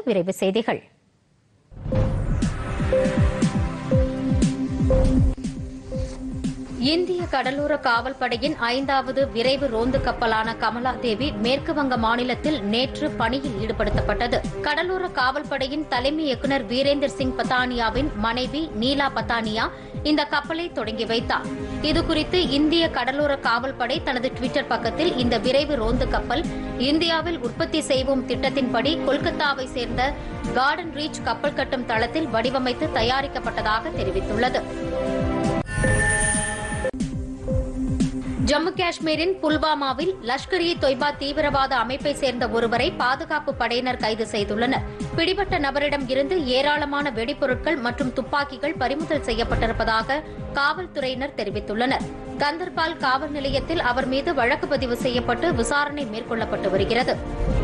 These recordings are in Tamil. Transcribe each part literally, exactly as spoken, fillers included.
விரைவு செய்திகள். இந்திய கடலோர காவல்படையின் ஐந்தாவது விரைவு ரோந்து கப்பலான கமலா தேவி மேற்குவங்க மாநிலத்தில் நேற்று பணியில் ஈடுபடுத்தப்பட்டது. கடலோர காவல்படையின் தலைமை இயக்குநர் வீரேந்தர் சிங் பத்தானியாவின் மனைவி நீலா பத்தானியா இந்த கப்பலை தொடங்கி வைத்தார். இதுகுறித்து இந்திய கடலோர காவல்படை தனது டுவிட்டர் பக்கத்தில் இந்த விரைவு ரோந்து கப்பல் இந்தியாவில் உற்பத்தி செய்வோம் திட்டத்தின்படி கொல்கத்தாவை சேர்ந்த கார்டன் ரீச் கப்பல் கட்டும் தளத்தில் வடிவமைத்து தயாரிக்கப்பட்டதாக தெரிவித்துள்ளது. ஜம்மு காஷ்மீரின் புல்வாமாவில் லஷ்கர் இ தொய்பா தீவிரவாத அமைப்பை சேர்ந்த ஒருவரை பாதுகாப்பு படையினர் கைது செய்துள்ளனர். பிடிபட்ட நபரிடம் இருந்து ஏராளமான வெடிப்பொருட்கள் மற்றும் துப்பாக்கிகள் பறிமுதல் செய்யப்பட்டிருப்பதாக காவல்துறையினர் தெரிவித்துள்ளனர். கந்தர்பால் காவல் நிலையத்தில் அவர் மீது வழக்கு பதிவு செய்யப்பட்டு விசாரணை மேற்கொள்ளப்பட்டு வருகிறது.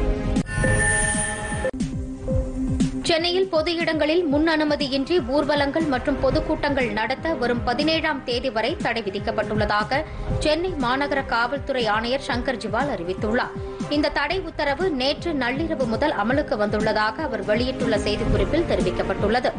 சென்னையில் பொது இடங்களில் முன் அனுமதியின்றி ஊர்வலங்கள் மற்றும் பொதுக்கூட்டங்கள் நடத்த வரும் பதினேழாம் தேதி வரை தடை விதிக்கப்பட்டுள்ளதாக சென்னை மாநகர காவல்துறை ஆணையர் சங்கர் ஜிவால் அறிவித்துள்ளார். இந்த தடை உத்தரவு நேற்று நள்ளிரவு முதல் அமலுக்கு வந்துள்ளதாக அவர் வெளியிட்டுள்ள செய்திக்குறிப்பில் தெரிவிக்கப்பட்டுள்ளது.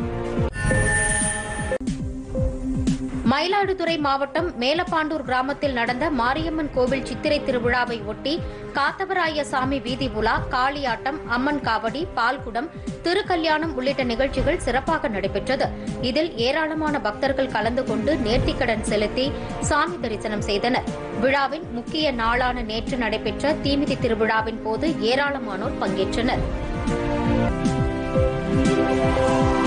மயிலாடுதுறை மாவட்டம் மேலப்பாண்டூர் கிராமத்தில் நடந்த மாரியம்மன் கோவில் சித்திரை திருவிழாவை ஒட்டி காத்தவராயசாமி வீதி உலா, காளியாட்டம், அம்மன் காவடி, பால்குடம், திருக்கல்யாணம் உள்ளிட்ட நிகழ்ச்சிகள் சிறப்பாக நடைபெற்றது. இதில் ஏராளமான பக்தர்கள் கலந்து கொண்டு நேர்த்திக்கடன் செலுத்தி சாமி தரிசனம் செய்தனர். விழாவின் முக்கிய நாளான நேற்று நடைபெற்ற தீமிதி திருவிழாவின் போது ஏராளமானோர் பங்கேற்றனர்.